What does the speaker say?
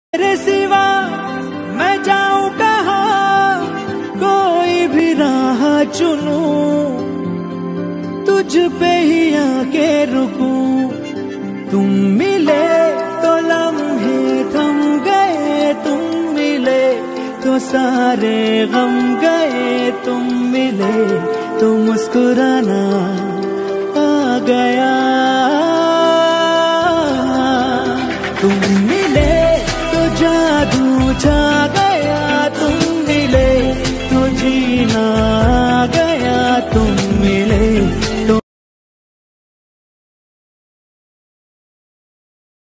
तेरे सिवा मैं जाऊं कहाँ, कोई भी राह चुनूं, तुझ पे ही आके रुकूं। तुम मिले तो लम्हे थम गए, तुम मिले तो सारे गम गए, तुम मिले तो मुस्कुराना आ गया।